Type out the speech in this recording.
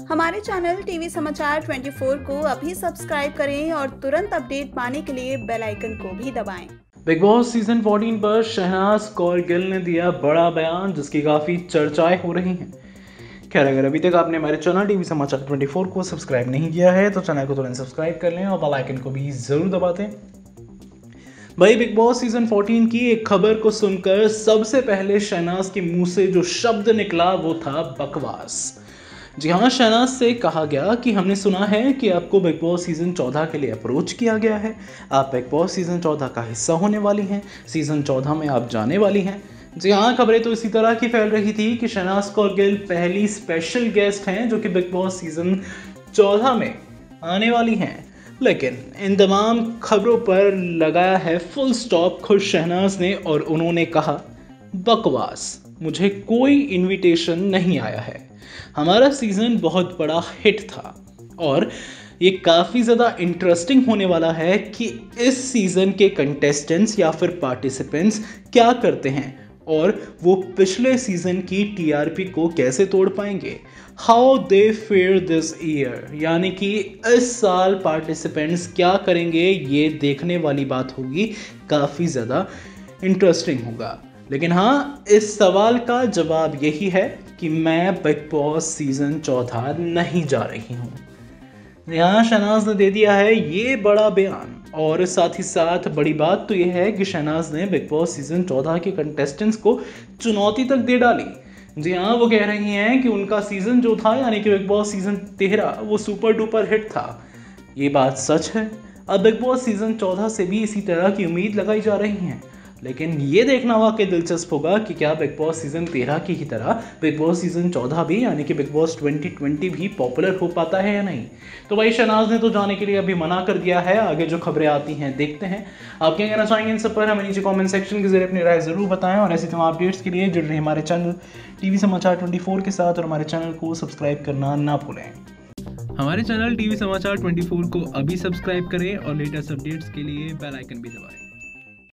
हमारे channel TV समाचार 24 को अभी सब्सक्राइब करें और तुरंत अपडेट पाने के लिए बेल आइकन को भी दबाएं। बिग बॉस सीजन 14 पर शहनाज कौर गिल ने दिया बड़ा बयान जिसकी काफ़ी चर्चाएं हो रही हैं। खैर, अगर अभी तक आपने हमारे चैनल टीवी समाचार 24 को सब्सक्राइब नहीं किया है तो चैनल को तुरंत सब्सक्राइब कर लें और बेल आइकन को भी ज़रूर दबा दें। भाई, बिग बॉस सीजन 14 की एक खबर को सुनकर सबसे पहले शहनाज के मुंह से जो शब्द निकला वो था बकवास। जी हाँ, शहनाज से कहा गया कि हमने सुना है कि आपको बिग बॉस सीजन 14 के लिए अप्रोच किया गया है, आप बिग बॉस सीजन 14 का हिस्सा होने वाली हैं, सीजन 14 में आप जाने वाली हैं। जी हाँ, खबरें तो इसी तरह की फैल रही थी कि शहनाज कौर गिल पहली स्पेशल गेस्ट हैं जो कि बिग बॉस सीजन 14 में आने वाली हैं। लेकिन इन तमाम खबरों पर लगाया है फुल स्टॉप खुद शहनाज ने और उन्होंने कहा, बकवास, मुझे कोई इनविटेशन नहीं आया है। हमारा सीजन बहुत बड़ा हिट था और ये काफ़ी ज़्यादा इंटरेस्टिंग होने वाला है कि इस सीज़न के कंटेस्टेंट्स या फिर पार्टिसिपेंट्स क्या करते हैं और वो पिछले सीज़न की टीआरपी को कैसे तोड़ पाएंगे। How they fare this year, यानी कि इस साल पार्टिसिपेंट्स क्या करेंगे, ये देखने वाली बात होगी, काफ़ी ज़्यादा इंटरेस्टिंग होगा। लेकिन हाँ, इस सवाल का जवाब यही है कि मैं बिग बॉस सीजन 14 नहीं जा रही हूँ। यहाँ शहनाज ने दे दिया है ये बड़ा बयान और साथ ही साथ बड़ी बात तो यह है कि शहनाज ने बिग बॉस सीजन 14 के कंटेस्टेंट्स को चुनौती तक दे डाली। जी हाँ, वो कह रही हैं कि उनका सीजन जो था यानी कि बिग बॉस सीजन 13 वो सुपर डुपर हिट था। ये बात सच है। अब बिग बॉस सीजन 14 से भी इसी तरह की उम्मीद लगाई जा रही है। लेकिन ये देखना वाकई दिलचस्प होगा कि क्या बिग बॉस सीजन 13 की ही तरह बिग बॉस सीजन 14 भी यानी कि बिग बॉस 2020 भी पॉपुलर हो पाता है या नहीं। तो भाई, शहनाज ने तो जाने के लिए अभी मना कर दिया है। आगे जो खबरें आती हैं देखते हैं। आप क्या कहना चाहेंगे इन सब पर हमें नीचे कमेंट सेक्शन के जरिए अपनी राय जरूर बताएं और ऐसे तमाम अपडेट्स के लिए जुड़ रहे हमारे चैनल टीवी समाचार 24 के साथ और हमारे चैनल को सब्सक्राइब करना ना भूलें। हमारे चैनल टीवी समाचार 24 को अभी सब्सक्राइब करें और लेटेस्ट अपडेट्स के लिए बेल आइकन भी दबाएं।